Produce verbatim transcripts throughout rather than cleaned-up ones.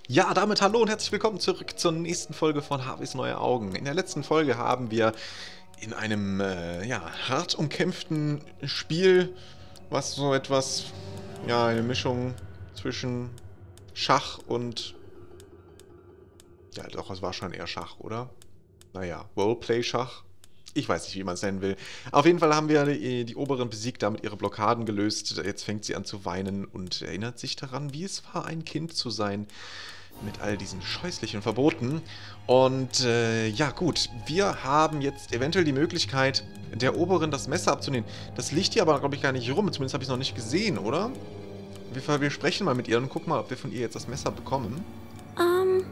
Ja, damit hallo und herzlich willkommen zurück zur nächsten Folge von Harveys neue Augen. In der letzten Folge haben wir in einem äh, ja, hart umkämpften Spiel, was so etwas, ja, eine Mischung zwischen Schach und, ja doch, es war schon eher Schach, oder? Naja, Roleplay-Schach. Ich weiß nicht, wie man es nennen will. Auf jeden Fall haben wir die, die Oberen besiegt, damit ihre Blockaden gelöst. Jetzt fängt sie an zu weinen und erinnert sich daran, wie es war, ein Kind zu sein. Mit all diesen scheußlichen Verboten. Und äh, ja gut, wir haben jetzt eventuell die Möglichkeit, der Oberen das Messer abzunehmen. Das liegt hier aber, glaube ich, gar nicht rum. Zumindest habe ich es noch nicht gesehen, oder? Wir, wir sprechen mal mit ihr und gucken mal, ob wir von ihr jetzt das Messer bekommen. Ähm...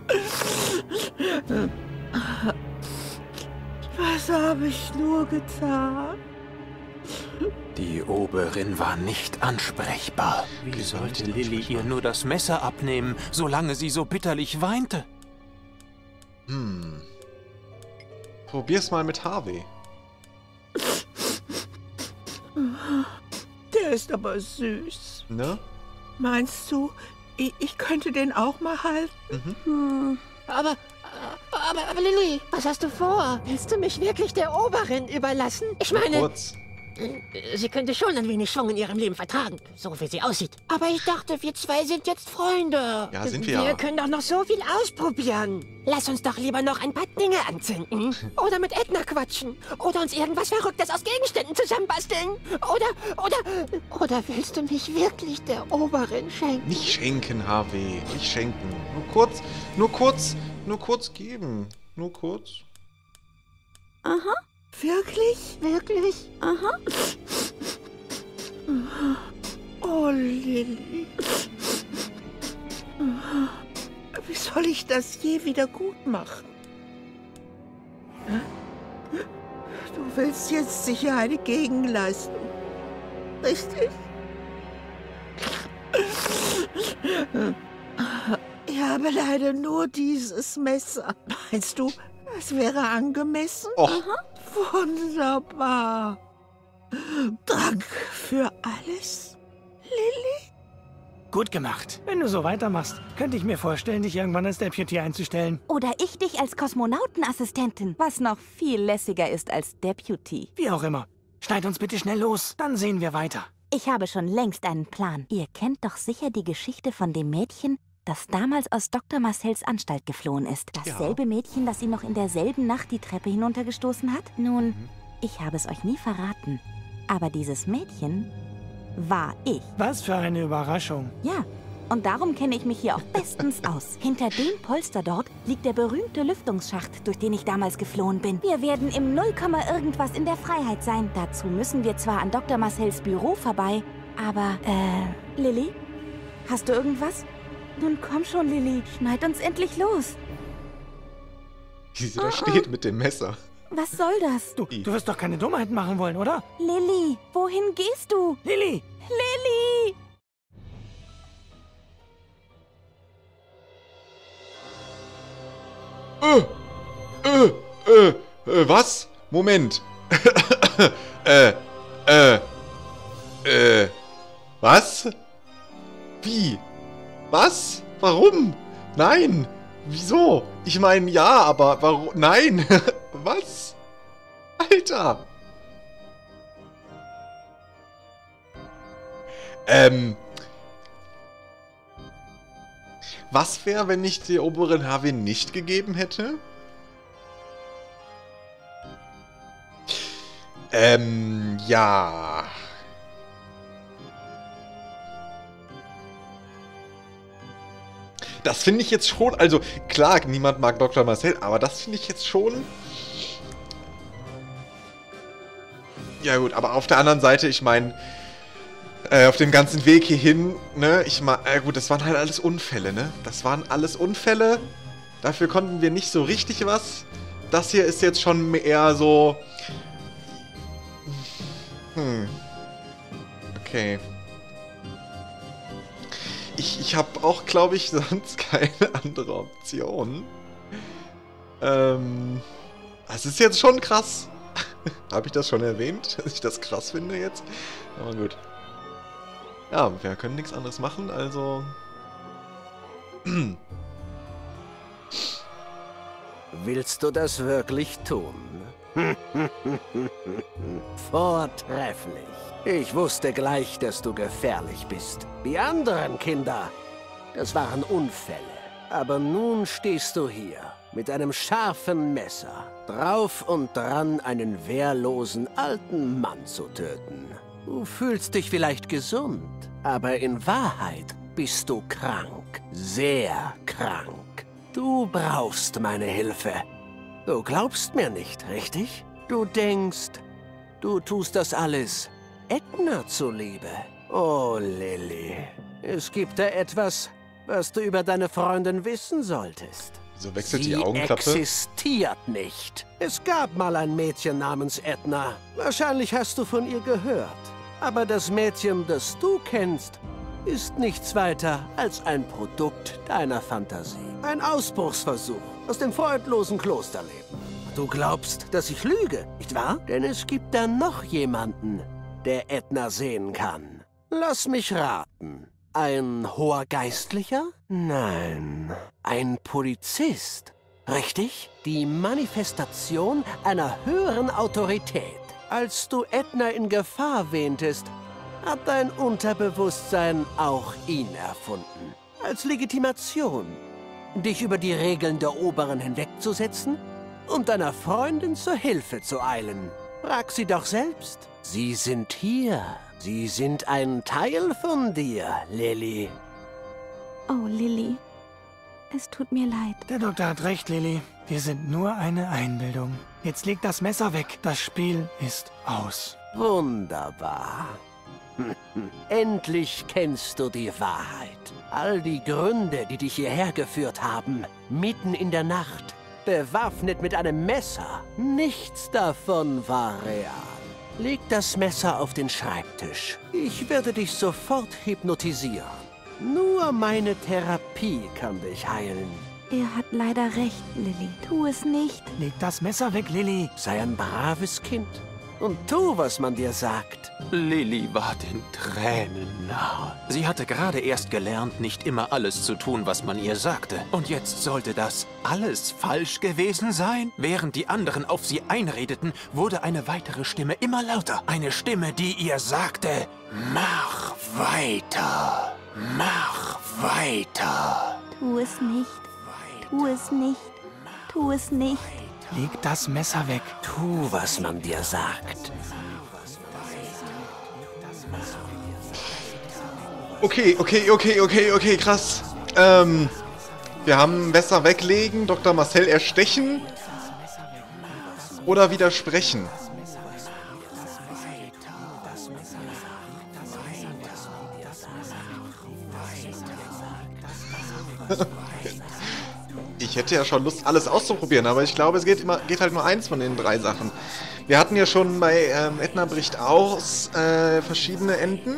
Was habe ich nur getan? Die Oberin war nicht ansprechbar. Wie sollte Lilly ihr nur das Messer abnehmen, solange sie so bitterlich weinte? Hm. Probier's mal mit Harvey. Der ist aber süß. Ne? Meinst du, ich, ich könnte den auch mal halten? Mhm. Hm, aber, aber, aber Lilly, was hast du vor? Willst du mich wirklich der Oberin überlassen? Ich meine, Kurz. sie könnte schon ein wenig Schwung in ihrem Leben vertragen, so wie sie aussieht. Aber ich dachte, wir zwei sind jetzt Freunde. Ja, sind wir Wir ja. können doch noch so viel ausprobieren. Lass uns doch lieber noch ein paar Dinge anzünden. Oder mit Edna quatschen. Oder uns irgendwas Verrücktes aus Gegenständen zusammenbasteln. Oder, oder, oder willst du mich wirklich der Oberin schenken? Nicht schenken, Harvey. Nicht schenken. Nur kurz, nur kurz, nur kurz geben. Nur kurz. Aha. Wirklich? Wirklich? Aha. Oh, Lilly. Wie soll ich das je wieder gut machen? Du willst jetzt sicher eine Gegenleistung. Richtig? Ich habe leider nur dieses Messer. Meinst du, das wäre angemessen? Och. Wunderbar. Danke für alles, Lilly. Gut gemacht. Wenn du so weitermachst, könnte ich mir vorstellen, dich irgendwann als Deputy einzustellen. Oder ich dich als Kosmonautenassistentin, was noch viel lässiger ist als Deputy. Wie auch immer. Schneid uns bitte schnell los, dann sehen wir weiter. Ich habe schon längst einen Plan. Ihr kennt doch sicher die Geschichte von dem Mädchen, das damals aus Doktor Marcells Anstalt geflohen ist. Dasselbe Ja. Mädchen, das ihn noch in derselben Nacht die Treppe hinuntergestoßen hat? Nun, mhm. ich habe es euch nie verraten. Aber dieses Mädchen war ich. Was für eine Überraschung. Ja, und darum kenne ich mich hier auch bestens aus. Hinter dem Polster dort liegt der berühmte Lüftungsschacht, durch den ich damals geflohen bin. Wir werden im Nullkomma irgendwas in der Freiheit sein. Dazu müssen wir zwar an Doktor Marcells Büro vorbei, aber, äh, Lilly? Hast du irgendwas? Nun komm schon, Lilly. Schneid uns endlich los. Wie sie da steht mit dem Messer. Was soll das? Du, du wirst doch keine Dummheiten machen wollen, oder? Lilly, wohin gehst du? Lilly! Lilly! Äh, äh, äh, äh, was? Moment. äh, äh, äh, was? Wie? Was? Warum? Nein! Wieso? Ich meine, ja, aber warum? Nein! Was? Alter! Ähm. Was wäre, wenn ich der oberen Harvey nicht gegeben hätte? Ähm, ja. Das finde ich jetzt schon, also klar, niemand mag Doktor Marcel, aber das finde ich jetzt schon... Ja gut, aber auf der anderen Seite, ich meine, äh, auf dem ganzen Weg hierhin, ne, ich meine, äh, gut, das waren halt alles Unfälle, ne? Das waren alles Unfälle, dafür konnten wir nicht so richtig was. Das hier ist jetzt schon eher so... Hm. Okay. Ich, ich habe auch, glaube ich, sonst keine andere Option. Ähm, das ist jetzt schon krass. Habe ich das schon erwähnt, dass ich das krass finde jetzt? Aber gut. Ja, wir können nichts anderes machen, also... Willst du das wirklich tun? Vortrefflich. Ich wusste gleich, dass du gefährlich bist. Die anderen Kinder, das waren Unfälle. Aber nun stehst du hier mit einem scharfen Messer, drauf und dran, einen wehrlosen alten Mann zu töten. Du fühlst dich vielleicht gesund, aber in Wahrheit bist du krank. Sehr krank. Du brauchst meine Hilfe. Du glaubst mir nicht, richtig? Du denkst, du tust das alles Edna zuliebe. Oh, Lilly, es gibt da etwas, was du über deine Freundin wissen solltest. So wechselt Sie die Augenklappe. existiert nicht. Es gab mal ein Mädchen namens Edna. Wahrscheinlich hast du von ihr gehört. Aber das Mädchen, das du kennst, ist nichts weiter als ein Produkt deiner Fantasie. Ein Ausbruchsversuch aus dem freudlosen Klosterleben. Du glaubst, dass ich lüge, nicht wahr? Denn es gibt da noch jemanden, der Edna sehen kann. Lass mich raten. Ein hoher Geistlicher? Nein, ein Polizist. Richtig? Die Manifestation einer höheren Autorität. Als du Edna in Gefahr wähntest, hat dein Unterbewusstsein auch ihn erfunden. Als Legitimation, dich über die Regeln der Oberen hinwegzusetzen und deiner Freundin zur Hilfe zu eilen. Frag sie doch selbst. Sie sind hier. Sie sind ein Teil von dir, Lilly. Oh, Lilly. Es tut mir leid. Der Doktor hat recht, Lilly. Wir sind nur eine Einbildung. Jetzt leg das Messer weg. Das Spiel ist aus. Wunderbar. Endlich kennst du die Wahrheit. All die Gründe, die dich hierher geführt haben, mitten in der Nacht, bewaffnet mit einem Messer. Nichts davon war real. Leg das Messer auf den Schreibtisch. Ich werde dich sofort hypnotisieren. Nur meine Therapie kann dich heilen. Er hat leider recht, Lilly. Tu es nicht. Leg das Messer weg, Lilly. Sei ein braves Kind und tu, was man dir sagt. Lilly war den Tränen nahe. Sie hatte gerade erst gelernt, nicht immer alles zu tun, was man ihr sagte. Und jetzt sollte das alles falsch gewesen sein? Während die anderen auf sie einredeten, wurde eine weitere Stimme immer lauter. Eine Stimme, die ihr sagte, mach weiter, mach weiter. Tu es nicht. Tu es nicht. Tu es nicht. Leg das Messer weg. Tu, was man dir sagt. Okay, okay, okay, okay, okay, krass. Ähm, wir haben Messer weglegen, Doktor Marcel erstechen oder widersprechen. Ich hätte ja schon Lust, alles auszuprobieren, aber ich glaube, es geht, immer, geht halt nur eins von den drei Sachen. Wir hatten ja schon bei ähm, Edna bricht aus äh, verschiedene Enden.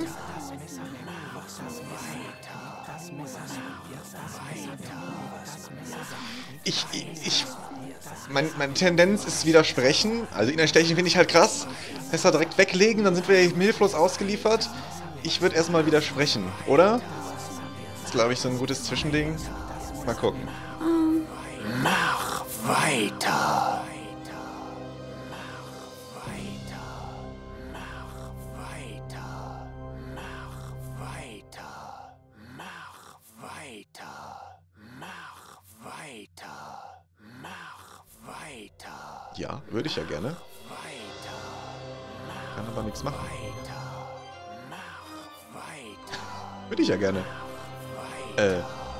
Ich, ich, ich mein, meine Tendenz ist widersprechen. Also ihn erstechen finde ich halt krass. Messer direkt weglegen, dann sind wir hilflos ausgeliefert. Ich würde erstmal widersprechen, oder? Das ist, glaube ich, so ein gutes Zwischending. Mal gucken. Mach weiter. Ja, würde ich ja gerne. Kann aber nichts machen. Würde ich ja gerne. Äh.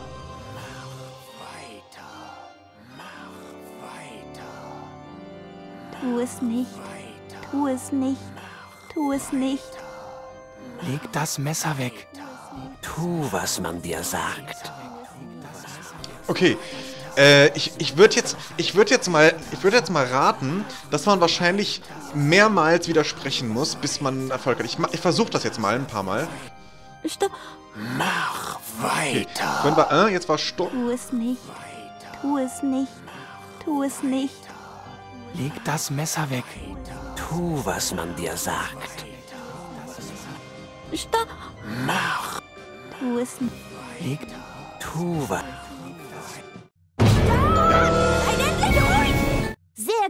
Tu es nicht. Tu es nicht. Tu es nicht. Leg das Messer weg. Tu, was man dir sagt. Okay. Äh, ich, ich würde jetzt, ich würde jetzt mal, ich würde jetzt mal raten, dass man wahrscheinlich mehrmals widersprechen muss, bis man Erfolg hat. Ich, ich versuche das jetzt mal ein paar Mal. Stopp. Mach weiter. Okay. Wir, äh, jetzt war Stopp. Tu es nicht. Tu es nicht. Tu es nicht. Leg das Messer weg. Tu, was man dir sagt. Stopp. Mach. Tu es nicht. Leg. Tu, was... Ein endlicher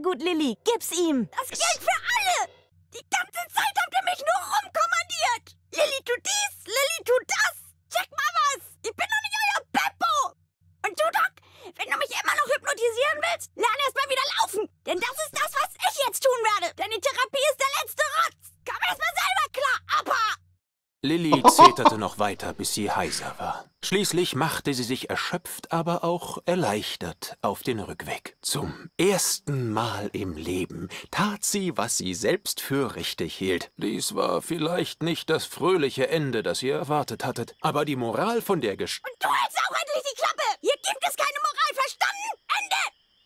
gut, Lilly. Gib's ihm. Das gilt für alle. Die ganze Zeit habt ihr mich nur rumkommandiert. Lilly tut dies, Lilly tut das. Check mal was. Ich bin doch nicht euer Beppo. Und du, Doc, wenn du mich immer noch hypnotisieren willst, lerne erst mal wieder laufen. Denn das ist das, was ich jetzt tun werde. Denn die Therapie ist der letzte Rotz. Komm erst mal selber klar, Appa. Lilly zeterte noch weiter, bis sie heiser war. Schließlich machte sie sich erschöpft, aber auch erleichtert auf den Rückweg. Zum ersten Mal im Leben tat sie, was sie selbst für richtig hielt. Dies war vielleicht nicht das fröhliche Ende, das ihr erwartet hattet, aber die Moral von der Gesch... Und du hältst auch endlich die Klappe. Hier gibt es keine Moral, verstanden? Ende.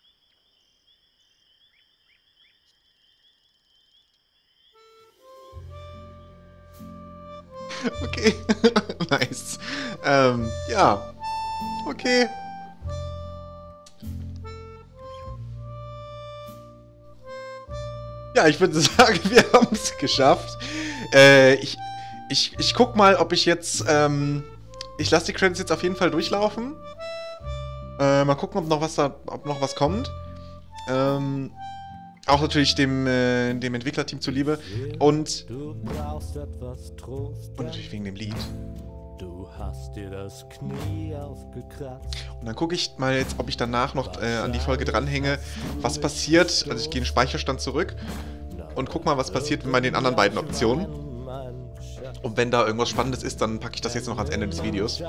Okay, nice. Ähm, ja. Okay. Ja, ich würde sagen, wir haben es geschafft. Äh, ich, ich, ich guck mal, ob ich jetzt, ähm, ich lasse die Credits jetzt auf jeden Fall durchlaufen. Äh, mal gucken, ob noch was da, ob noch was kommt. Ähm, auch natürlich dem, äh, dem Entwicklerteam zuliebe. Und, und natürlich wegen dem Lied. Du hast dir das Knie aufgekratzt. Und dann gucke ich mal jetzt, ob ich danach noch äh, an die Folge dranhänge, was passiert. Also ich gehe in den Speicherstand zurück und guck mal, was passiert bei den anderen beiden Optionen. Und wenn da irgendwas Spannendes ist, dann packe ich das jetzt noch ans Ende des Videos.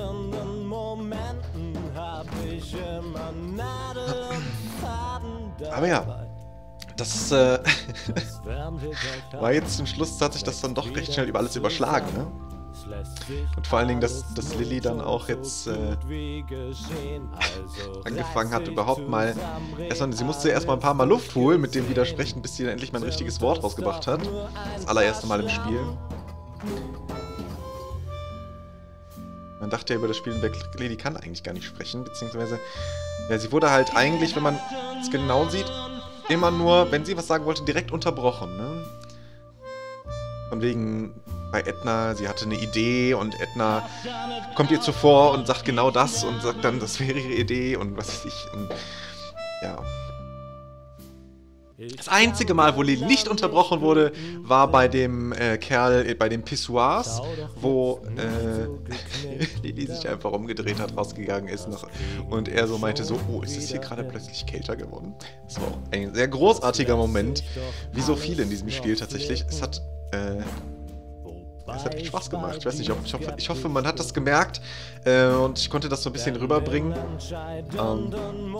Aber ja, das äh, war jetzt zum Schluss, hat sich das dann doch recht schnell über alles überschlagen, ne? Und vor allen Dingen, dass, dass Lilly dann auch jetzt äh, angefangen hat, überhaupt mal... Erstmal, sie musste erstmal ein paar Mal Luft holen mit dem Widersprechen, bis sie dann endlich mal ein richtiges Wort rausgebracht hat. Das allererste Mal im Spiel. Man dachte ja über das Spiel hinweg, Lilly kann eigentlich gar nicht sprechen, beziehungsweise... Ja, sie wurde halt eigentlich, wenn man es genau sieht, immer nur, wenn sie was sagen wollte, direkt unterbrochen, ne? Von wegen... Bei Edna, sie hatte eine Idee und Edna kommt ihr zuvor und sagt genau das und sagt dann, das wäre ihre Idee und was weiß ich. Und, ja. Das einzige Mal, wo Lilly nicht unterbrochen wurde, war bei dem äh, Kerl, äh, bei den Pissoirs, wo äh, Lilly sich einfach umgedreht hat, rausgegangen ist noch, und er so meinte so, oh, ist es hier gerade plötzlich kälter geworden? Das war auch ein sehr großartiger Moment, wie so viele in diesem Spiel tatsächlich. Es hat... Äh, Es hat echt Spaß gemacht. Ich weiß nicht, ob, ich, hoffe, ich hoffe, man hat das gemerkt äh, und ich konnte das so ein bisschen rüberbringen. Ähm,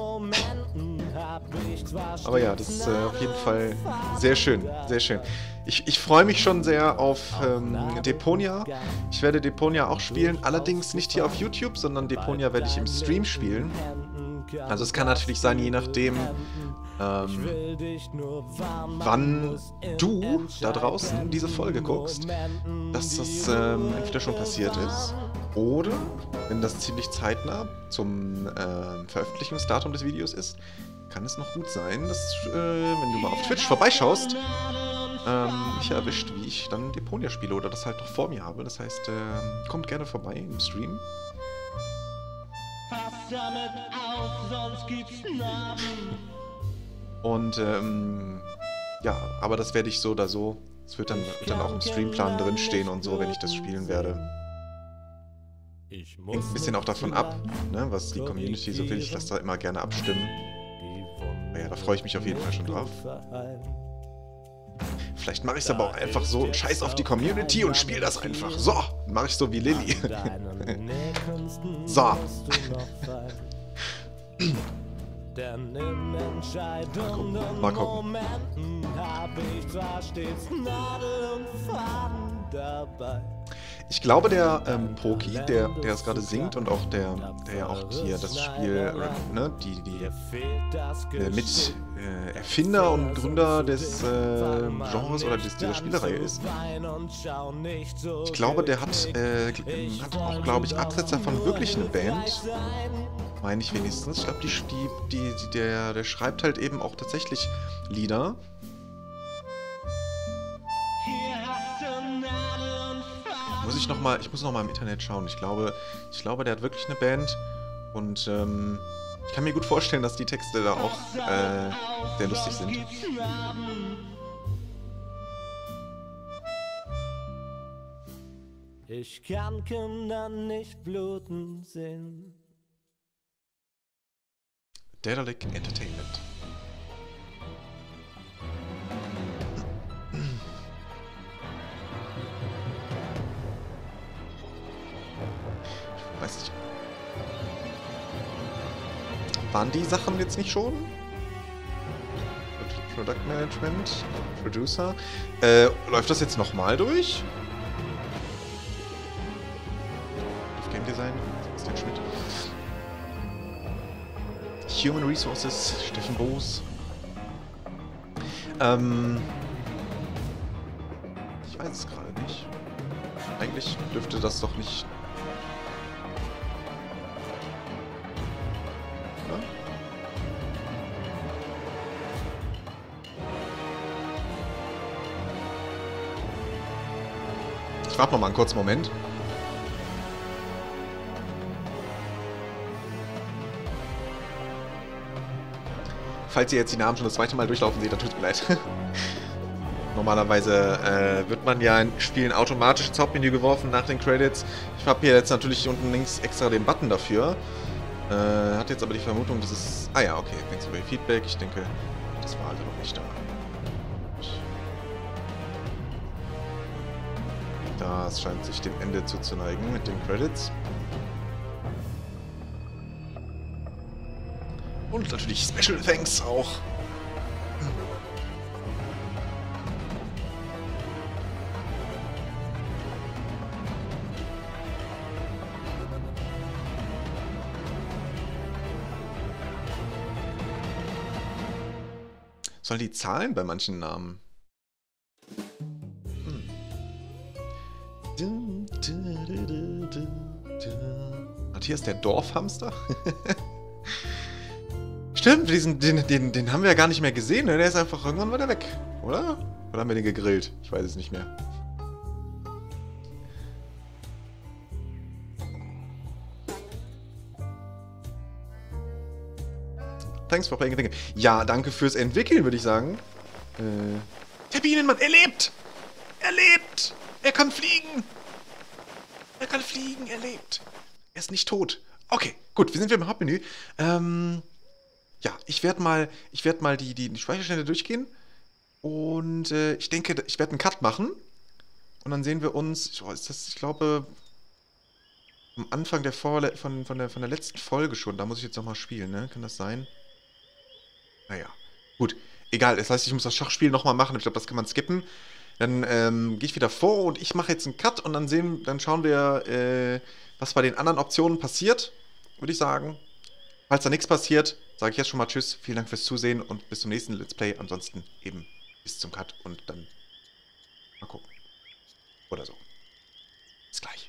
aber ja, das ist äh, auf jeden Fall sehr schön, sehr schön. Ich, ich freue mich schon sehr auf ähm, Deponia. Ich werde Deponia auch spielen, allerdings nicht hier auf YouTube, sondern Deponia werde ich im Stream spielen. Also es kann natürlich sein, je nachdem, ähm, wann du da draußen diese Folge guckst, dass das ähm, entweder schon passiert ist oder, wenn das ziemlich zeitnah zum äh, Veröffentlichungsdatum des Videos ist, kann es noch gut sein, dass, äh, wenn du mal auf Twitch vorbeischaust, ähm, mich erwischt, wie ich dann Deponia spiele oder das halt noch vor mir habe. Das heißt, äh, kommt gerne vorbei im Stream. Damit auf, sonst gibt's Narben. Und ähm, ja, aber das werde ich so oder so. Es wird dann, wird dann auch im Streamplan drinstehen und so, wenn ich das spielen werde. Hängt ein bisschen auch davon ab, ne, was die Community so will. Ich lasse da immer gerne abstimmen. Ja, da freue ich mich auf jeden Fall schon drauf. Vielleicht mache ich es aber auch einfach so, scheiß auf die Community und spiele das einfach. So, dann mache ich so wie Lilly. So. Mal gucken. Ich glaube, der ähm, Poki, der, der es gerade singt und auch der, der ja auch hier das Spiel, oder, ne, die, die äh, mit äh, Erfinder und Gründer des äh, Genres oder des, dieser Spielereihe ist. Ich glaube, der hat, äh, hat auch, glaube ich, Absetzer von wirklich eine Band. Meine ich wenigstens. Ich glaube, die, die, die, der, der schreibt halt eben auch tatsächlich Lieder. Muss ich noch mal, ich muss noch mal im Internet schauen. Ich glaube, ich glaube, der hat wirklich eine Band und ähm, Ich kann mir gut vorstellen, dass die Texte da auch äh, sehr lustig sind. Ich kann Kinder nicht bluten sehen. Daedalic Entertainment. Ich weiß nicht. Waren die Sachen jetzt nicht schon? Product Management, Producer. Äh, läuft das jetzt nochmal durch? Game Design, Christian Schmidt. Human Resources, Steffen Boos. Ähm. Ich weiß es gerade nicht. Eigentlich dürfte das doch nicht. Oder? Ich warte noch mal einen kurzen Moment. Falls ihr jetzt die Namen schon das zweite Mal durchlaufen seht, dann tut es mir leid. Normalerweise äh, wird man ja in Spielen automatisch ins Hauptmenü geworfen nach den Credits. Ich habe hier jetzt natürlich unten links extra den Button dafür. Äh, hat jetzt aber die Vermutung, dass es... Ah ja, okay. Thanks for your feedback. Ich denke, das war also noch nicht da. Das scheint sich dem Ende zuzuneigen mit den Credits. Und natürlich Special Thanks auch. Sollen die Zahlen bei manchen Namen? Hm. Matthias, der Dorfhamster? Stimmt, diesen, den, den, den haben wir ja gar nicht mehr gesehen, ne? Der ist einfach irgendwann wieder weg, oder? Oder haben wir den gegrillt? Ich weiß es nicht mehr. Thanks for playing the game. Ja, danke fürs Entwickeln, würde ich sagen. Äh, der Bienenmann, er lebt! Er lebt! Er kann fliegen! Er kann fliegen, er lebt. Er ist nicht tot. Okay, gut, wir sind wieder im Hauptmenü. Ähm, ja, ich werde mal, ich werde mal die, die, die Speicherstände durchgehen. Und äh, ich denke, ich werde einen Cut machen. Und dann sehen wir uns, oh, ist das, ich glaube, am Anfang der Vorle von, von, der, von der letzten Folge schon. Da muss ich jetzt nochmal spielen, ne? Kann das sein? Naja, gut. Egal, das heißt, ich muss das Schachspiel nochmal machen. Ich glaube, das kann man skippen. Dann ähm, gehe ich wieder vor und ich mache jetzt einen Cut und dann sehen, dann schauen wir, äh, was bei den anderen Optionen passiert, würde ich sagen. Falls da nichts passiert, sage ich jetzt schon mal Tschüss, vielen Dank fürs Zusehen und bis zum nächsten Let's Play. Ansonsten eben bis zum Cut und dann mal gucken. Oder so. Bis gleich.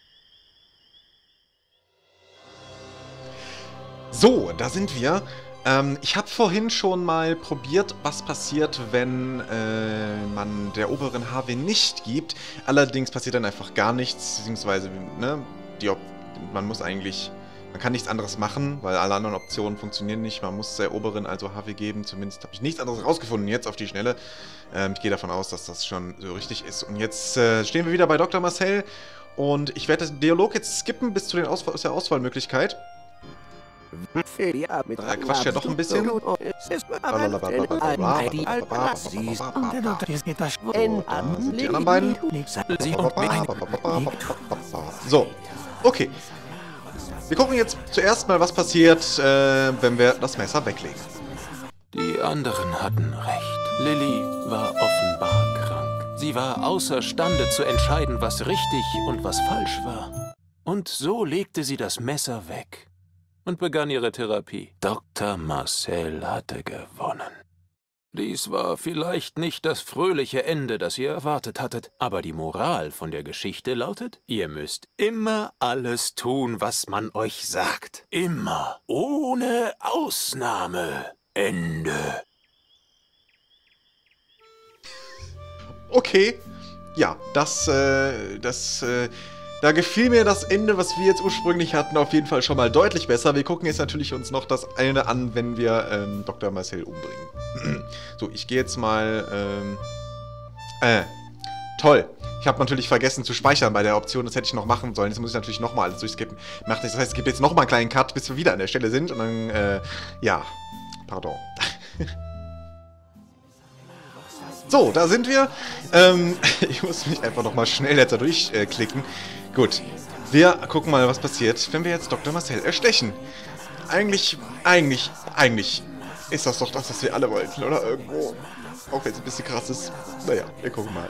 So, da sind wir. Ähm, ich habe vorhin schon mal probiert, was passiert, wenn äh, man der oberen H W nicht gibt. Allerdings passiert dann einfach gar nichts, beziehungsweise, ne, die Op man muss eigentlich, man kann nichts anderes machen, weil alle anderen Optionen funktionieren nicht. Man muss der oberen also H W geben, zumindest habe ich nichts anderes rausgefunden jetzt auf die Schnelle. Ähm, ich gehe davon aus, dass das schon so richtig ist. Und jetzt äh, stehen wir wieder bei Doktor Marcel und ich werde den Dialog jetzt skippen bis zu den Auswahl aus der Auswahlmöglichkeit. Da quatscht ja doch ein bisschen. Und die anderen beiden. So, okay. Wir gucken jetzt zuerst mal, was passiert, äh, wenn wir das Messer weglegen. Die anderen hatten recht. Lilly war offenbar krank. Sie war außerstande zu entscheiden, was richtig und was falsch war. Und so legte sie das Messer weg und begann ihre Therapie. Doktor Marcel hatte gewonnen. Dies war vielleicht nicht das fröhliche Ende, das ihr erwartet hattet, aber die Moral von der Geschichte lautet, ihr müsst immer alles tun, was man euch sagt. Immer. Ohne Ausnahme. Ende. Okay. Ja, das, äh, das, äh, Da gefiel mir das Ende, was wir jetzt ursprünglich hatten, auf jeden Fall schon mal deutlich besser. Wir gucken jetzt natürlich uns noch das eine an, wenn wir ähm, Doktor Marcel umbringen. So, ich gehe jetzt mal... Ähm, äh, toll. Ich habe natürlich vergessen zu speichern bei der Option, das hätte ich noch machen sollen. Jetzt muss ich natürlich nochmal alles durchskippen. Macht nichts. Das heißt, es gibt jetzt nochmal einen kleinen Cut, bis wir wieder an der Stelle sind. Und dann, äh, ja. Pardon. So, da sind wir. Ähm, ich muss mich einfach nochmal schnell jetzt da durchklicken. Äh, Gut. Wir gucken mal, was passiert, wenn wir jetzt Doktor Marcel erstechen. Eigentlich, eigentlich, eigentlich ist das doch das, was wir alle wollten, oder? Irgendwo. Auch wenn es ein bisschen krass ist. Naja, wir gucken mal.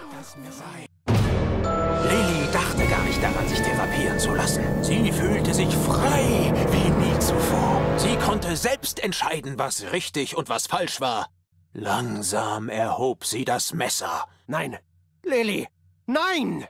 Lily dachte gar nicht daran, sich therapieren zu lassen. Sie fühlte sich frei wie nie zuvor. Sie konnte selbst entscheiden, was richtig und was falsch war. Langsam erhob sie das Messer. Nein, Lily, nein!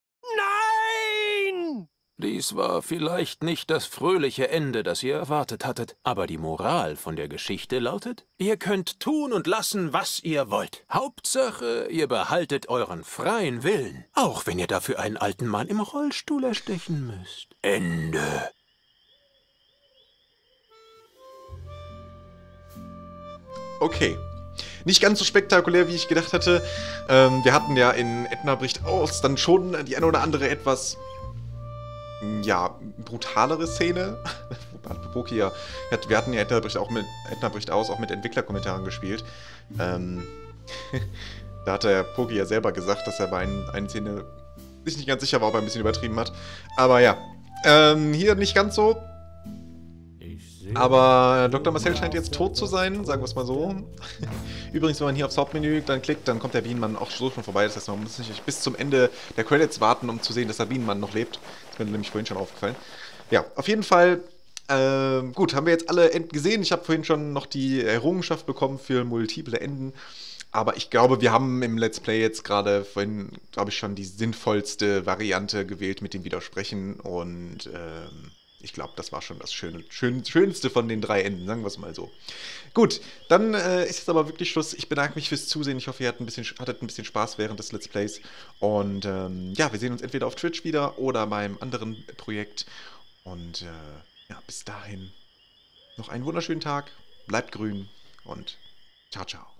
Nein! Dies war vielleicht nicht das fröhliche Ende, das ihr erwartet hattet, aber die Moral von der Geschichte lautet, ihr könnt tun und lassen, was ihr wollt. Hauptsache, ihr behaltet euren freien Willen, auch wenn ihr dafür einen alten Mann im Rollstuhl erstechen müsst. Ende. Okay. Nicht ganz so spektakulär, wie ich gedacht hatte. Ähm, wir hatten ja in Edna bricht aus dann schon die eine oder andere etwas... ja, brutalere Szene. Poki ja, wir hatten ja Edna bricht, auch mit, Edna bricht aus auch mit Entwicklerkommentaren gespielt. Ähm, da hat der Poki ja selber gesagt, dass er bei ein, einer Szene sich nicht ganz sicher war, ob er ein bisschen übertrieben hat. Aber ja, ähm, hier nicht ganz so. Aber Doktor Marcel scheint jetzt tot zu sein, sagen wir es mal so. Übrigens, wenn man hier aufs Hauptmenü dann klickt, dann kommt der Bienenmann auch so schon vorbei. Das heißt, man muss nicht bis zum Ende der Credits warten, um zu sehen, dass der Bienenmann noch lebt. Das ist mir nämlich vorhin schon aufgefallen. Ja, auf jeden Fall, ähm, gut, haben wir jetzt alle Enden gesehen. Ich habe vorhin schon noch die Errungenschaft bekommen für multiple Enden. Aber ich glaube, wir haben im Let's Play jetzt gerade vorhin, glaube ich, schon die sinnvollste Variante gewählt mit dem Widersprechen. Und ähm, ich glaube, das war schon das Schöne, schön, Schönste von den drei Enden, sagen wir es mal so. Gut, dann äh, ist jetzt aber wirklich Schluss. Ich bedanke mich fürs Zusehen. Ich hoffe, ihr hattet ein bisschen, hattet ein bisschen Spaß während des Let's Plays. Und ähm, ja, wir sehen uns entweder auf Twitch wieder oder beim anderen Projekt. Und äh, ja, bis dahin noch einen wunderschönen Tag. Bleibt grün und ciao, ciao.